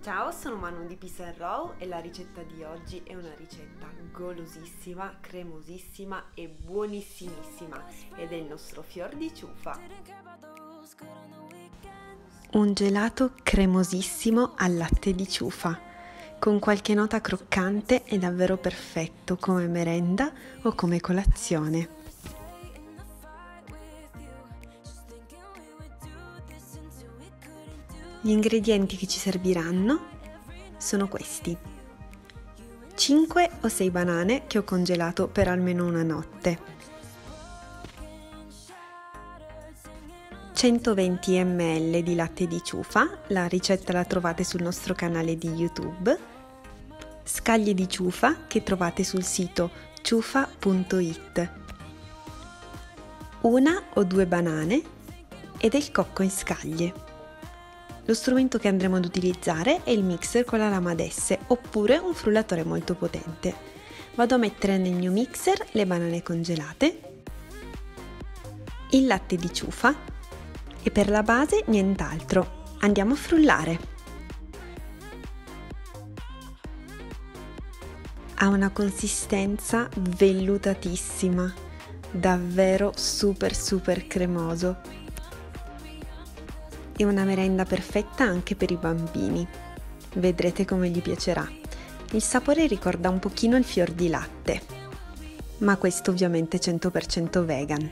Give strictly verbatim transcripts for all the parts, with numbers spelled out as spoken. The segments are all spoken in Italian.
Ciao, sono Manu di Peace and Row e la ricetta di oggi è una ricetta golosissima, cremosissima e buonissimissima ed è il nostro fior di ciufa. Un gelato cremosissimo al latte di ciufa, con qualche nota croccante è davvero perfetto come merenda o come colazione. Gli ingredienti che ci serviranno sono questi: cinque o sei banane che ho congelato per almeno una notte, centoventi millilitri di latte di ciufa, la ricetta la trovate sul nostro canale di YouTube, scaglie di ciufa che trovate sul sito ciufa punto it, una o due banane e del cocco in scaglie. Lo strumento che andremo ad utilizzare è il mixer con la lama ad esse oppure un frullatore molto potente. Vado a mettere nel mio mixer le banane congelate, il latte di ciufa e per la base nient'altro. Andiamo a frullare. Ha una consistenza vellutatissima, davvero super super cremoso. È una merenda perfetta anche per i bambini. Vedrete come gli piacerà. Il sapore ricorda un pochino il fior di latte, ma questo ovviamente cento per cento vegan.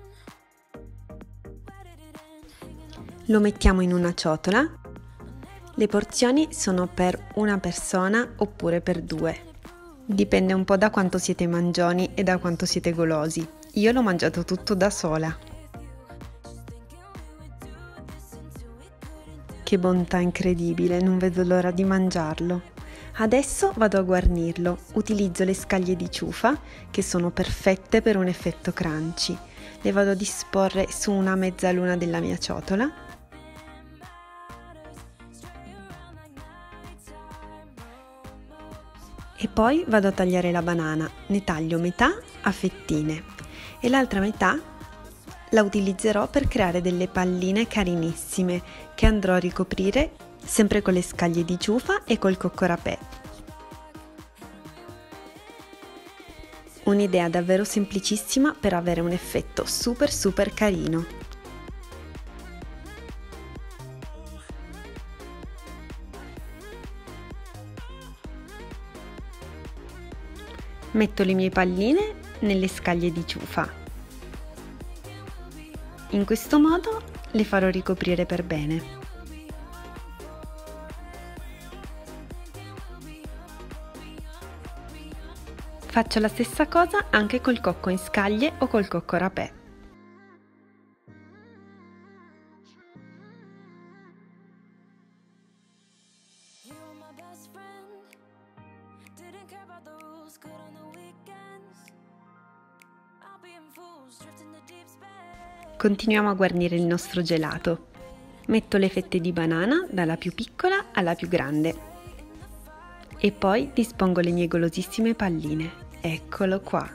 Lo mettiamo in una ciotola. Le porzioni sono per una persona oppure per due. Dipende un po' da quanto siete mangioni e da quanto siete golosi. Io l'ho mangiato tutto da sola. Che bontà incredibile, non vedo l'ora di mangiarlo. Adesso vado a guarnirlo. Utilizzo le scaglie di ciufa che sono perfette per un effetto crunchy. Le vado a disporre su una mezzaluna della mia ciotola. E poi vado a tagliare la banana. Ne taglio metà a fettine e l'altra metà la utilizzerò per creare delle palline carinissime che andrò a ricoprire sempre con le scaglie di ciufa e col cocco rapè. Un'idea davvero semplicissima per avere un effetto super super carino. Metto le mie palline nelle scaglie di ciufa. In questo modo le farò ricoprire per bene. Faccio la stessa cosa anche col cocco in scaglie o col cocco rapè. Continuiamo a guarnire il nostro gelato. Metto le fette di banana dalla più piccola alla più grande e poi dispongo le mie golosissime palline. Eccolo qua.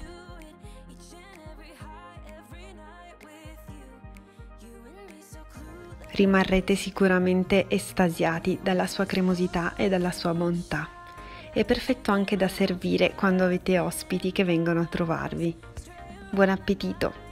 Rimarrete sicuramente estasiati dalla sua cremosità e dalla sua bontà. È perfetto anche da servire quando avete ospiti che vengono a trovarvi. Buon appetito!